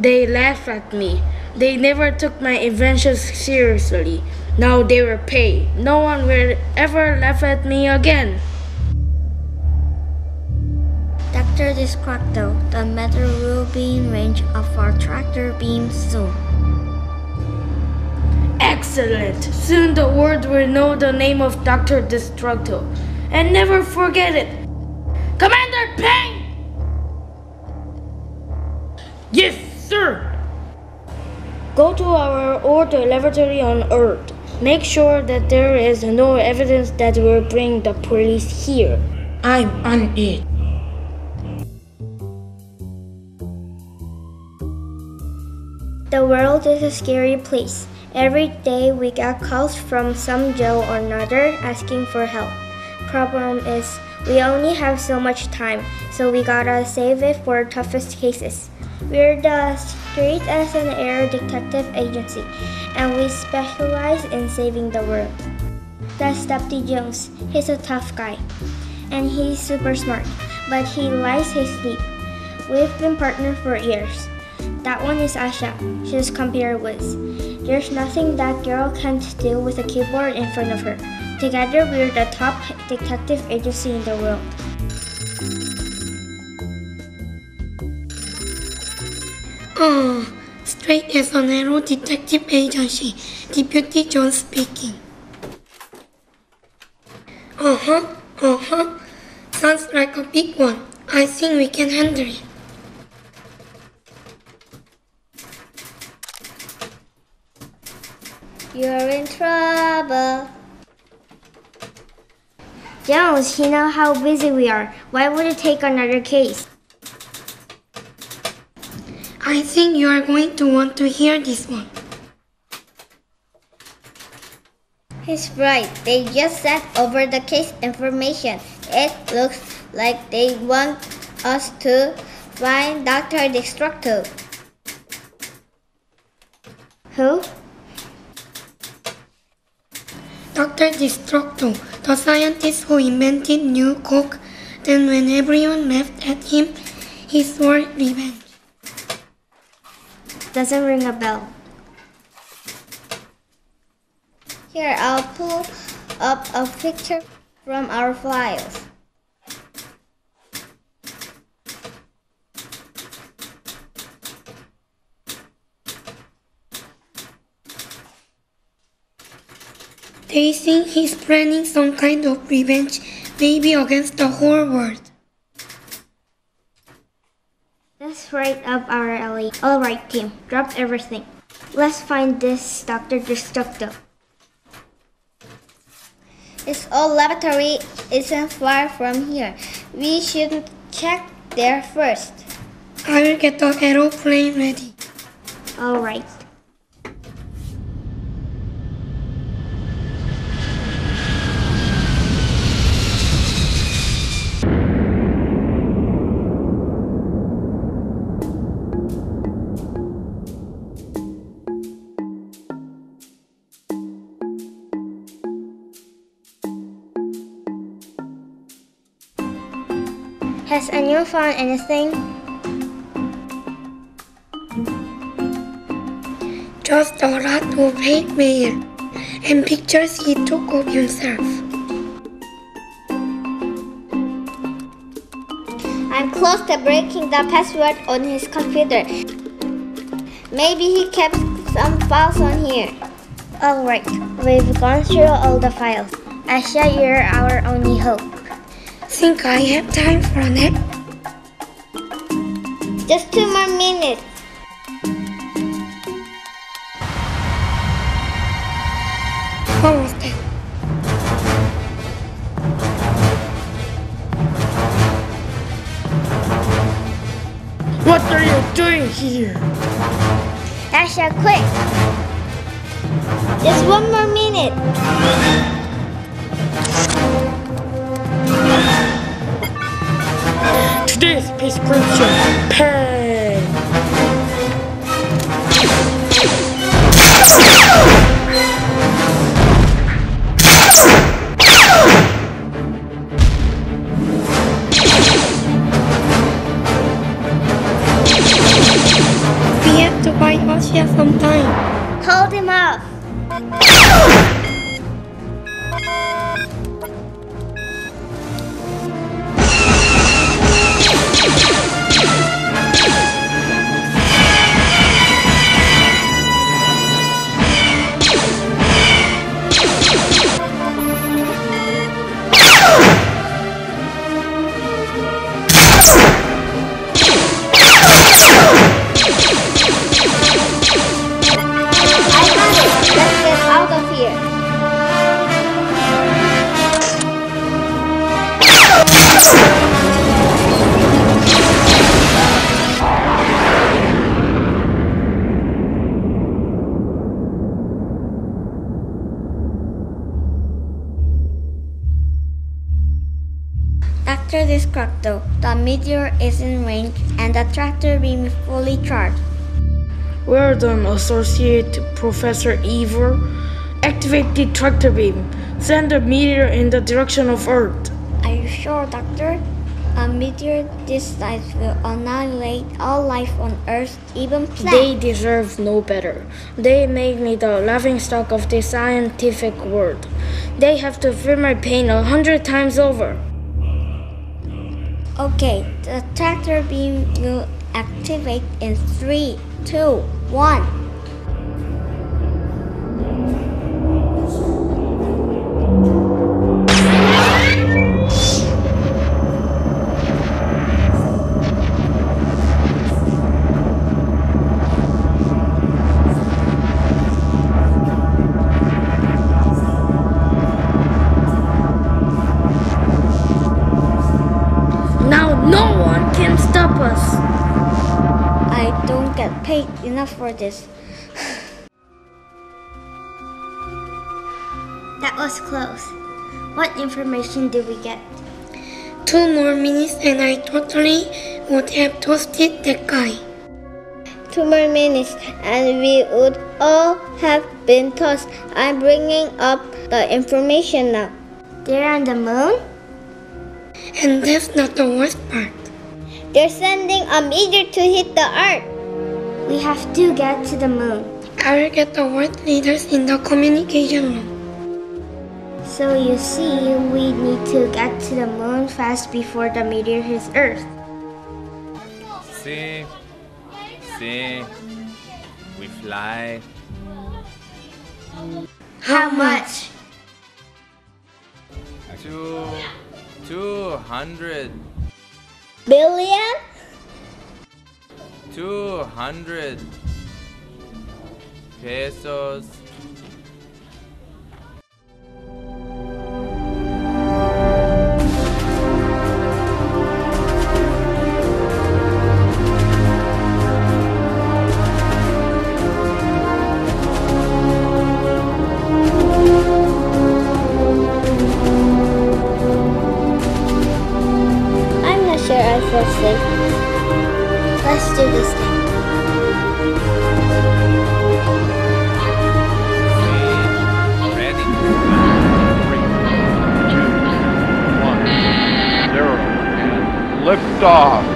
they laughed at me. They never took my inventions seriously. Now they will pay. No one will ever laugh at me again. Dr. Destructo, the Meteor will be in range of our tractor beam soon. Excellent! Soon the world will know the name of Dr. Destructo. And never forget it. Commander Peng! Yes, sir! Go to our old laboratory on Earth. Make sure that there is no evidence that will bring the police here. I'm on it. The world is a scary place. Every day we get calls from some Joe or another asking for help. Problem is, we only have so much time, so we gotta save it for toughest cases. We're the Street as an Air Detective Agency, and we specialize in saving the world. That's Deputy Jones. He's a tough guy, and he's super smart, but he likes his sleep. We've been partnered for years. That one is Asha. She's computer whiz. There's nothing that girl can't do with a keyboard in front of her. Together, we're the top detective agency in the world. Straight as an Arrow Detective Agency, Deputy Jones speaking. Sounds like a big one. I think we can handle it. You're in trouble. Jones, you know how busy we are. Why would you take another case? I think you are going to want to hear this one. He's right. They just sent over the case information. It looks like they want us to find Dr. Destructo. Who? Dr. Destructo, the scientist who invented new Coke, then when everyone laughed at him, he swore revenge. Doesn't ring a bell. Here, I'll pull up a picture from our files. They think he's planning some kind of revenge, maybe against the whole world. That's right up our alley. Alright team, drop everything. Let's find this Dr. Destructo. His old laboratory isn't far from here. We should check there first. I will get the aeroplane ready. Alright. Has anyone found anything? Just a lot of hate mail and pictures he took of himself. I'm close to breaking the password on his computer. Maybe he kept some files on here. Alright, we've gone through all the files. Asha, you're our only hope. Think I have time for a nap? Just 2 more minutes. What was that? What are you doing here? Asha, quick! Just 1 more minute. Today's prescription, pay! We Buy us here some time. Hold him off. Dr. Destructo, the meteor is in range and the tractor beam is fully charged. Well done, Associate Professor Evor. Activate the tractor beam. Send the meteor in the direction of Earth. Are you sure, Doctor? A meteor this size will annihilate all life on Earth, even plants. They deserve no better. They make me the laughingstock of the scientific world. They have to feel my pain 100 times over. Okay, the tractor beam will activate in 3, 2, 1. No one can stop us. I don't get paid enough for this. That was close. What information did we get? 2 more minutes and I totally would have toasted that guy. 2 more minutes and we would all have been tossed. I'm bringing up the information now. They're on the moon? And that's not the worst part. They're sending a meteor to hit the Earth. We have to get to the moon. I will get the world leaders in the communication room. So you see, we need to get to the moon fast before the meteor hits Earth. See, we fly. How much? 200 Billion? 200 pesos. I feel safe. Let's do this thing. Ready? 3, 2, 1, 0, and lift off.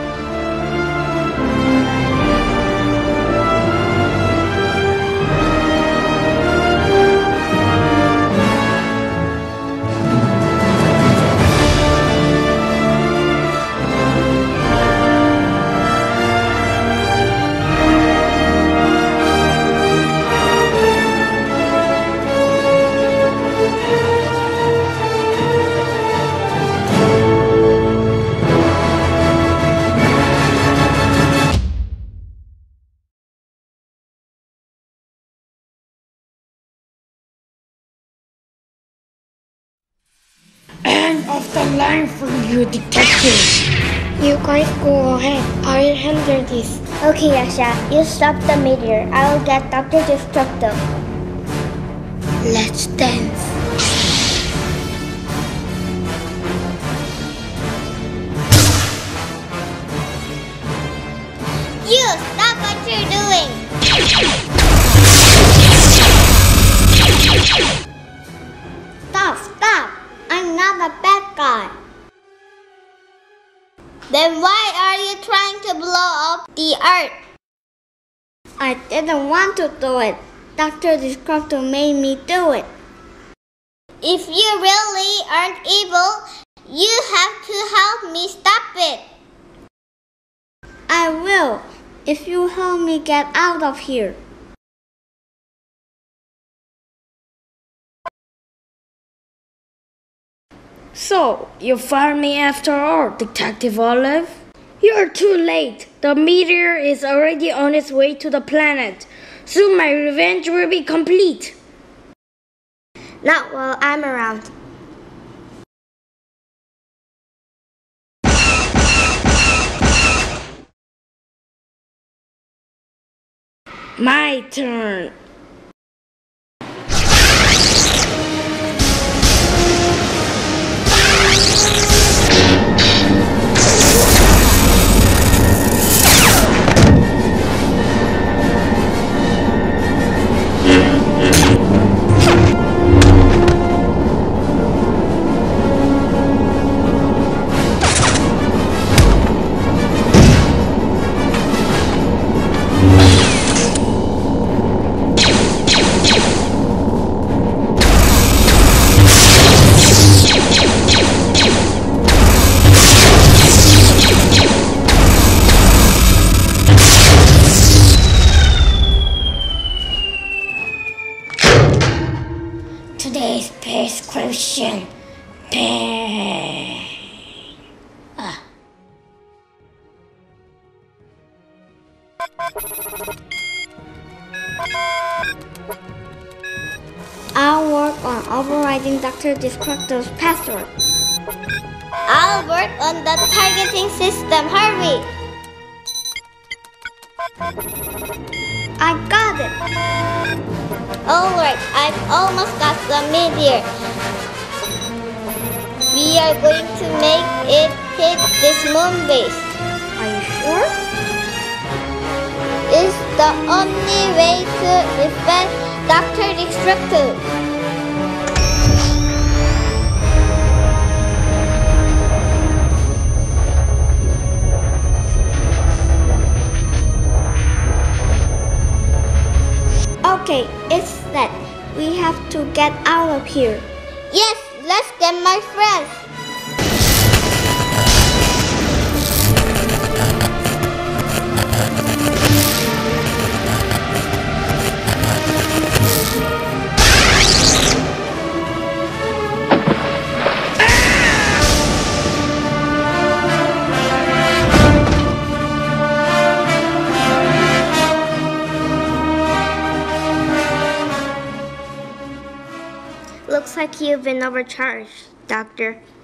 End of the line for you, detective. You guys go ahead. I'll handle this. Okay, Yasha, you stop the meteor. I will get Dr. Destructo. Let's dance. You stop what you're doing. Stop. I'm not a bad guy. Then why are you trying to blow up the Earth? I didn't want to do it. Dr. Discruptor made me do it. If you really aren't able, you have to help me stop it. I will, if you help me get out of here. So, you fired me after all, Detective Olive? You're too late. The meteor is already on its way to the planet. Soon my revenge will be complete. Not while I'm around. My turn. Today's prescription. Pain. I'll work on overriding Dr. Discruptor's password. I'll work on the targeting system. Hurry! I got it! Alright, I've almost got the meteor. We are going to make it hit this moon base. Are you sure? It's the only way to defeat Dr. Disruptor. Okay, it's set. We have to get out of here. Yes, let's get my friends. Looks like you've been overcharged, Doctor.